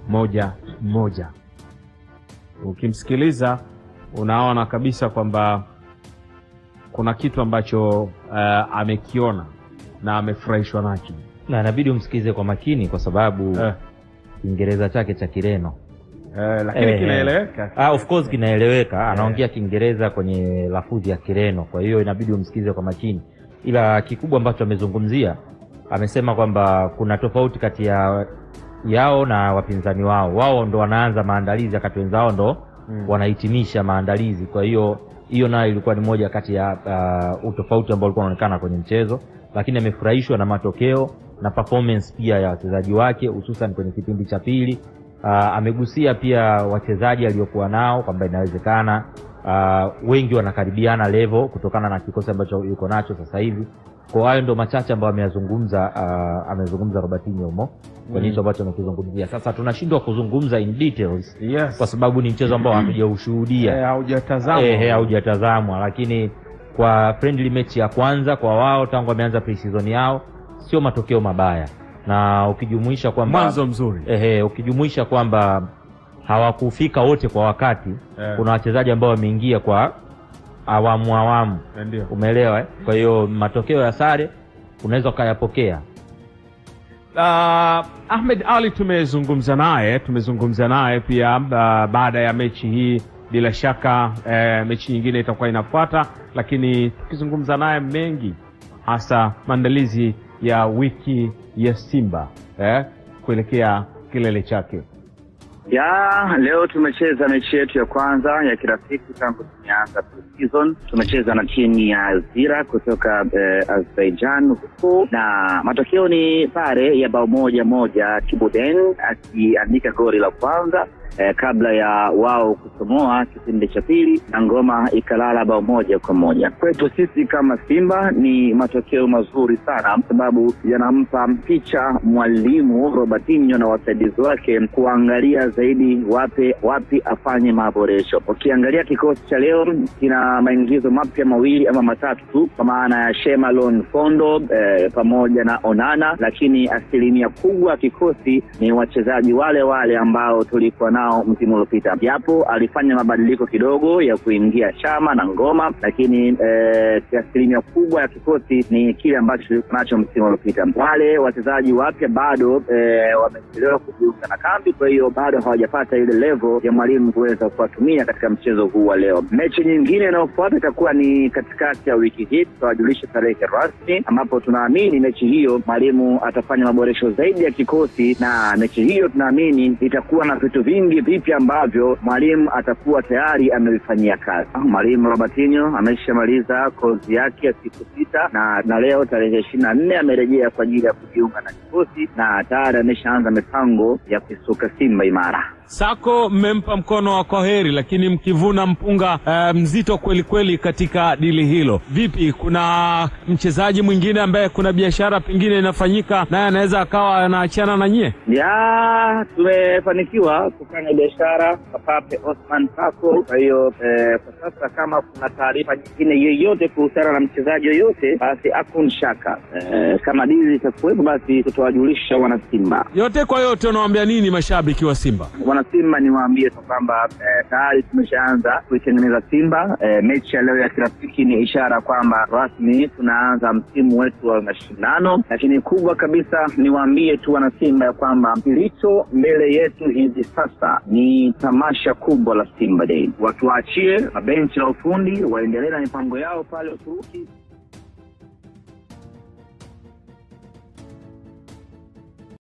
1-1. Ukimsikiliza unaona kabisa kwamba kuna kitu ambacho amekiona na amefurahishwa nacho, na inabidi umsikize kwa makini kwa sababu Kiingereza chake cha Kireno lakini kinaeleweka. Of course kinaeleweka. Anaongea Kiingereza kwenye lafudhi ya Kireno, kwa hiyo inabidi umsikize kwa makini. Ila kikubwa ambacho amezungumzia, amesema kwamba kuna tofauti kati yao na wapinzani wao. Wao ndo wanaanza maandalizi wakati wenzao ndo wanahitimisha maandalizi. Kwa hiyo nayo ilikuwa ni moja kati ya utofauti ambao ulikuwa unaonekana kwenye mchezo, lakini amefurahishwa na matokeo na performance pia ya wachezaji wake, hususan kwenye kipindi cha pili. Amegusia pia wachezaji aliokuwa nao kwamba inawezekana wengi wanakaribiana level kutokana na kikosi ambacho yuko nacho sasa hivi. Kwa hayo ndo machache ambayo amezungumza Robertinho humo kwenye hicho ambacho amekizungumzia. Sasa tunashindwa kuzungumza in details kwa sababu ni mchezo ambao hatujaushuhudia, haujatazamwa, lakini kwa friendly match ya kwanza kwa wao tangu wameanza pre-season yao sio matokeo mabaya, na ukijumuisha kwamba mwanzo mzuri ukijumuisha kwamba hawakufika wote kwa wakati, kuna wachezaji ambao wameingia kwa awamu. Umeelewa Kwa hiyo matokeo ya sare unaweza kuyapokea. Ahmed Ally tumezungumza naye pia baada ya mechi hii. Bila shaka mechi nyingine itakuwa inafuata, lakini tukizungumza naye mengi hasa maandalizi ya wiki ya Simba kuelekea kilele chake. Leo tumecheza mechi yetu ya kwanza ya kirafiki tangu tumeanza pre-season. Tumecheza na timu ya Azira kutoka Azerbaijan huko, na matokeo ni sare ya 1-1. Kibuden akiandika goli la kwanza kabla ya wao kusomoa kipindi cha pili, na ngoma ikalala 1-1. Kwetu sisi kama Simba ni matokeo mazuri sana, sababu yanampa picha mwalimu Robertinho na wasaidizi wake kuangalia zaidi wapi afanye maboresho. Ukiangalia kikosi cha leo kina maingizo mapya 2 ama 3 tu, kwa maana ya Shemalon Fondo pamoja na Onana, lakini asilimia kubwa kikosi ni wachezaji wale ambao tulikuwa nao msimu uliopita. Japo alifanya mabadiliko kidogo ya kuingia Chama na Ngoma, lakini asilimia kubwa ya kikosi ni kile ambacho tulikuwa nacho msimu uliopita. Wale wachezaji wapya bado wamechelewa kujiunga na kambi, kwa hiyo bado hawajapata ile level ya mwalimu kuweza kuwatumia katika mchezo huu wa leo. Mechi nyingine inayofuata itakuwa ni katikati ya wiki hii, tutawajulisha tarehe rasmi, ambapo tunaamini mechi hiyo mwalimu atafanya maboresho zaidi ya kikosi, na mechi hiyo tunaamini itakuwa na vitu vingi vipya ambavyo mwalimu atakuwa tayari amevifanyia kazi. Mwalimu Robertinho ameshamaliza kozi yake ya siku 6 na leo tarehe 24 amerejea kwa ajili ya kujiunga na kikosi, na tayari ameshaanza mipango ya kusuka Simba imara. Sako mmempa mkono wa kwaheri, lakini mkivuna mpunga mzito kweli katika dili hilo. Vipi, kuna mchezaji mwingine ambaye kuna biashara pengine inafanyika naye anaweza akawa anaachana na nyie? Tumefanikiwa kufanya biashara kwa Pape Osman Sako. Kwa hiyo kwa sasa kama kuna taarifa nyingine yoyote kuhusiana na mchezaji yoyote, basi hakuna shaka kama dili itakuwepo, basi tutawajulisha wana Simba. Yote kwa yote unawaambia nini mashabiki wa Simba? Wana Simba niwaambie kwamba tayari tumeshaanza kuitengeneza Simba. Mechi ya leo ya kirafiki ni ishara kwamba rasmi tunaanza msimu wetu wa mashindano, lakini kubwa kabisa niwaambie tu wana Simba kwamba kilicho mbele yetu hivi sasa ni tamasha kubwa la Simba Day. Watu waachie mabenchi la ufundi waendelee na mipango yao pale Uturuki.